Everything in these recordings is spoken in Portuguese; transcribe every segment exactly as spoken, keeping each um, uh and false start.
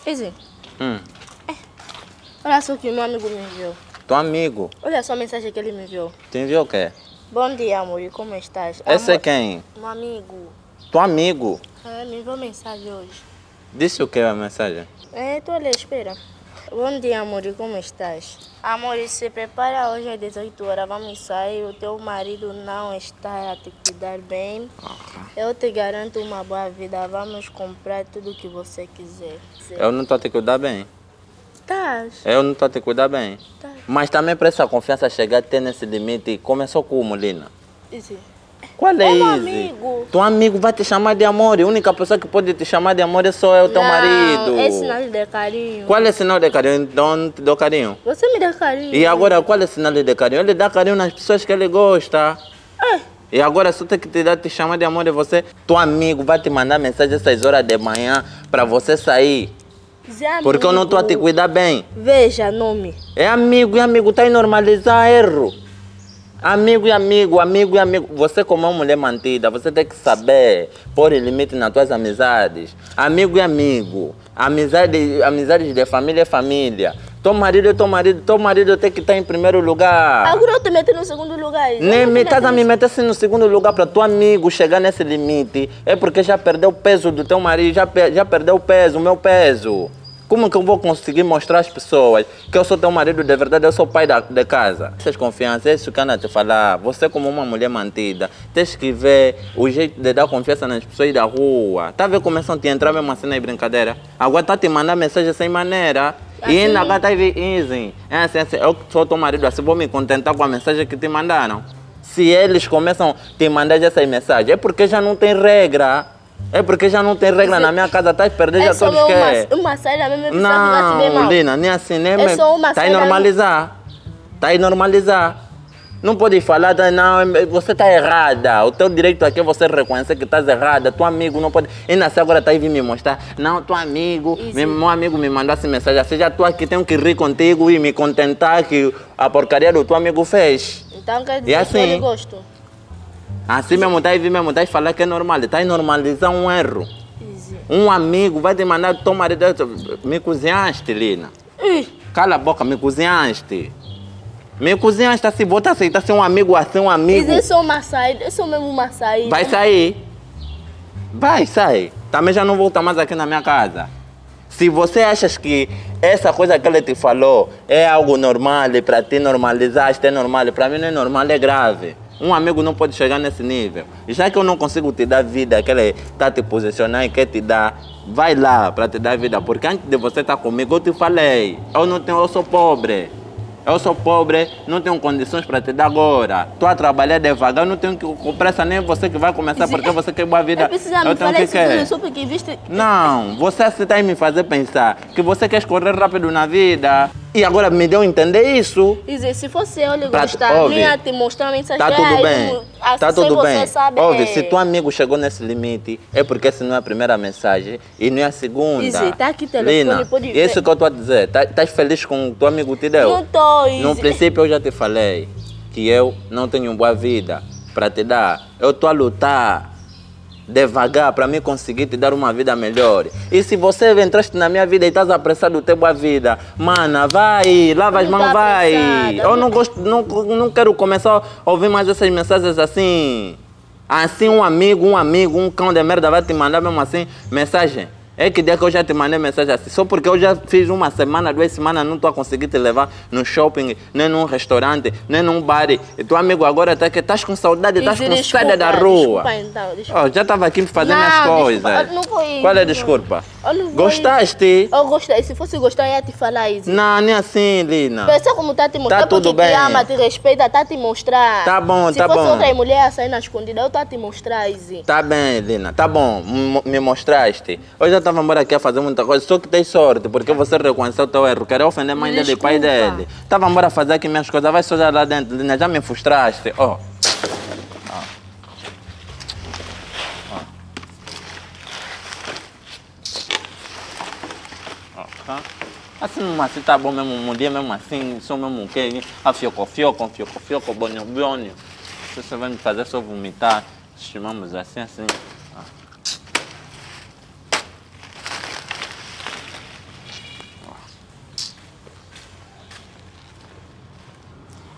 Easy. Hum. É. Olha só o que meu amigo me enviou. Teu amigo? Olha só a mensagem que ele me enviou. Te enviou o quê? Bom dia, amor. E como estás? Esse amor... é quem? Um amigo. Teu amigo? É, me enviou mensagem hoje. Disse o que a mensagem? É, tô ali, espera. Bom dia, amor. E como estás? Amor, se prepara hoje às dezoito horas. Vamos sair. O teu marido não está a te cuidar bem. Eu te garanto uma boa vida. Vamos comprar tudo o que você quiser. Eu não estou a te cuidar bem. Tás? Eu não estou a te cuidar bem. Tá. Mas também para essa confiança chegar a ter nesse limite, começou como, Lina? Easy. Qual é É isso? um amigo. Teu amigo vai te chamar de amor. A única pessoa que pode te chamar de amor é só eu, teu Não, marido. é sinal de carinho. Qual é o sinal de carinho? De onde te dou carinho? Você me dá carinho. E agora, qual é o sinal de carinho? Ele dá carinho nas pessoas que ele gosta. É. E agora, só tem que te, dar, te chamar de amor de você. Teu amigo vai te mandar mensagem essas horas de manhã para você sair. Zé Porque eu não estou a te amigo. cuidar bem. Veja, nome. É amigo e amigo, tá aí normalizar erro. Amigo e amigo, amigo e amigo. Você como uma mulher mantida, você tem que saber pôr limite nas tuas amizades. Amigo e amigo. Amizade, amizades de família é família. Teu marido é teu marido, teu marido tem que estar em primeiro lugar. Agora eu te meto no segundo lugar. Nem me estás a me meter assim no segundo lugar para teu amigo chegar nesse limite. É porque já perdeu o peso do teu marido, já, já perdeu o peso, o meu peso. Como que eu vou conseguir mostrar às pessoas que eu sou teu marido de verdade, eu sou pai da, de casa? Essas confianças, é isso que anda a te falar. Você como uma mulher mantida, tens que ver o jeito de dar confiança nas pessoas da rua. Tá vendo como começam a te entrar mesmo assim na brincadeira? Agora tá te mandando mensagem sem maneira. Assim? E ainda agora tá easy. É assim, assim, eu sou teu marido assim, vou me contentar com a mensagem que te mandaram. Se eles começam a te mandar essas mensagens, é porque já não tem regra. É porque já não tem regra na minha casa, tá perdendo já todos que é. Uma, uma saída mesmo, não, Lina, nem assim, nem é só uma tá aí normalizar. Tá aí normalizar. Não pode falar, não, você tá errada. O teu direito aqui é você reconhecer que estás errada. Teu amigo não pode. E nasce agora tá aí vir me mostrar. Não, teu amigo, meu, meu amigo me mandou essa mensagem assim, já tô aqui, tenho que rir contigo e me contentar que a porcaria do teu amigo fez. Então quer dizer e assim, que ele gosta. Assim mesmo, tá aí vir mesmo, tá aí falar que é normal, tá aí normalizar um erro. Easy. Um amigo vai te mandar teu marido, me cozinhaste, Lina. Ih. Cala a boca, me cozinhaste. Me cozinhaste assim, bota aceitar ser um amigo assim, um amigo. Isso é só uma saída, isso é mesmo uma saída. Vai sair. Vai, sai. Também já não volta mais aqui na minha casa. Se você acha que essa coisa que ele te falou é algo normal para ti normalizar, isto é normal, para mim não é normal, é grave. Um amigo não pode chegar nesse nível. E já que eu não consigo te dar vida, que ele está te posicionando e quer te dar, vai lá para te dar vida. Porque antes de você estar comigo, eu te falei, eu não tenho, eu sou pobre. Eu sou pobre, não tenho condições para te dar agora. Estou a trabalhar devagar, não tenho que pressa nem você que vai começar, porque você quer boa vida. Eu preciso me falar isso tudo, só porque viste... Não, você está aí me fazer pensar que você quer correr rápido na vida. E agora me deu a entender isso. Dizer, se fosse eu lhe gostar, nem ia te mostrar uma mensagem. Tá tudo bem, assim, tá tudo você bem. Sabe, Ouve, é... se teu amigo chegou nesse limite, é porque essa não é a primeira mensagem e não é a segunda. Dizer, tá aqui o telefone, Lina, pode ver. E isso que eu estou a dizer, tá, estás feliz com o teu amigo te deu? Não tô, Izzy. No princípio eu já te falei que eu não tenho boa vida para te dar. Eu estou a lutar devagar para mim conseguir te dar uma vida melhor. E se você entraste na minha vida e estás apressado ter boa vida, mana, vai, lava as mãos, vai. Eu não gosto, não, não quero começar a ouvir mais essas mensagens assim. Assim um amigo, um amigo, um cão de merda vai te mandar mesmo assim mensagem. É que dia que eu já te mandei mensagem assim, só porque eu já fiz uma semana, duas semanas, não estou a conseguir te levar no shopping, nem num restaurante, nem num bar. E tu amigo agora tá que estás com saudade, estás com sede da rua. Desculpa, então, desculpa. Oh, já estava aqui fazendo não, as coisas. Desculpa, não foi isso. Qual é a desculpa? Eu não Gostaste? Eu gostei. Se fosse gostar, eu ia te falar isso. Não, nem assim, Lina. Pensa como tá te mostrando. Tá tudo bem. Te ama, te respeita, tá te mostrar. Tá bom, Se tá bom. Se fosse outra mulher a sair na escondida, eu tá te mostrar, Izzy. Tá bem, Lina. Tá bom. M me mostraste. Eu já estava embora aqui a fazer muita coisa, só que tem sorte, porque você reconheceu o teu erro. Queria ofender a mãe dele e pai dele. Estava embora fazer aqui minhas coisas, vai sujar lá dentro, Lina. Já me frustraste. Ó. Oh. Assim mesmo assim tá bom mesmo, um dia mesmo assim, só mesmo o quê? A fioco, fioco, fioco, fioco, bonio, bonio. Você vai me fazer só vomitar, chamamos assim, assim. Ah.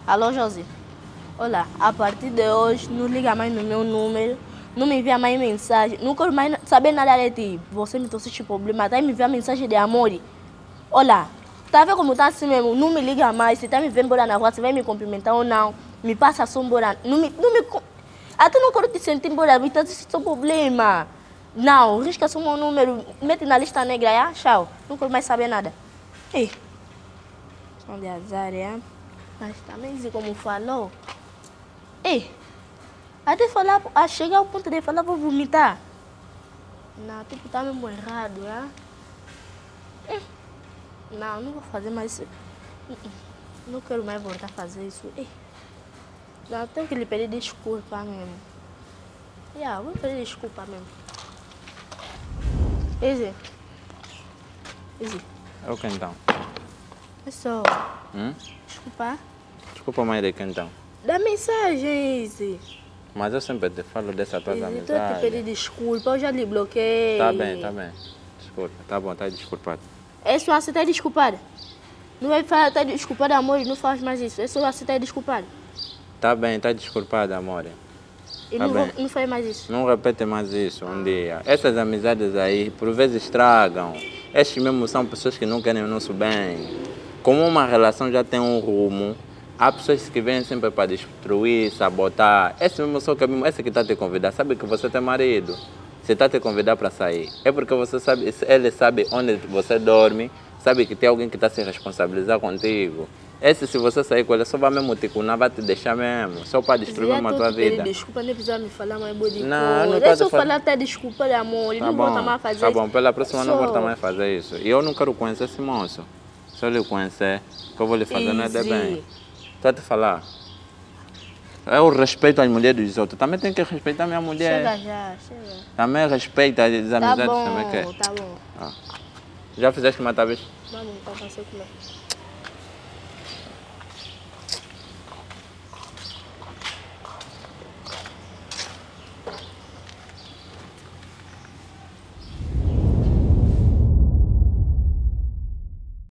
Alô, Josi. Olha, a partir de hoje, não liga mais no meu número, não me envia mais mensagem, não quero mais saber nada de ti. Você me trouxe este problema, tá me enviando mensagem de amor. Olha, tá vendo como tá assim mesmo? Não me liga mais, se tá me vendo embora na rua, você vai me cumprimentar ou não? Me passa só embora, não me... Não me até não quero te sentir embora, me tá esse seu problema. Não, risca só o meu número, mete na lista negra, é? Tchau, não quero mais saber nada. Ei, som de azar, é? Mas também, como falou, ei, até falar, a chegar ao ponto de falar, vou vomitar. Não, tipo, tá mesmo errado, né? Hum. Não, não vou fazer mais isso. Não quero mais voltar a fazer isso. Ei. Não, tenho que lhe pedir desculpa mesmo. Yeah, vou pedir desculpa mesmo. Easy. Easy. É o que então? É só. Hum? Desculpa. Desculpa, mãe, de que então? Dá mensagem, Easy. Mas eu sempre te falo dessa tua Estou amizade. a te pedir desculpa, eu já lhe bloqueei. Tá bem, tá bem. Desculpa, tá bom, tá desculpado. É só você tá desculpado. Não vai falar, tá desculpado, amor, não faz mais isso. É só você tá desculpado. Tá bem, tá desculpado, amor. E Tá não, bem. vou, não faz mais isso. Não repete mais isso um dia. Essas amizades aí, por vezes, estragam. Estes mesmo são pessoas que não querem o nosso bem. Como uma relação já tem um rumo, há pessoas que vêm sempre para destruir, sabotar. Esse mesmo só que esse que está te convidar, sabe que você tem marido. Você está te convidar para sair. É porque você sabe, ele sabe onde você dorme, sabe que tem alguém que está se responsabilizar contigo. Esse, se você sair com ele, só vai mesmo te cunar, vai te deixar mesmo, só para destruir mesmo a tua vida. Desculpa, nem precisa me falar mais boa de Não, não coisa. É tá só fal... falar até desculpa, amor, ele tá não bom, volta mais a fazer tá isso. bom, pela próxima só... não volta mais a fazer isso. E eu não quero conhecer esse moço. Se eu lhe conhecer, o que eu vou lhe fazer não é de bem. Estou a te falar. Eu respeito as mulheres dos outros, também tenho que respeitar a minha mulher. Chega já, chega. Também respeita as amizades tá bom, também que. Tá bom, Ah. Já fizeste uma vez? vamos, então, passei comer.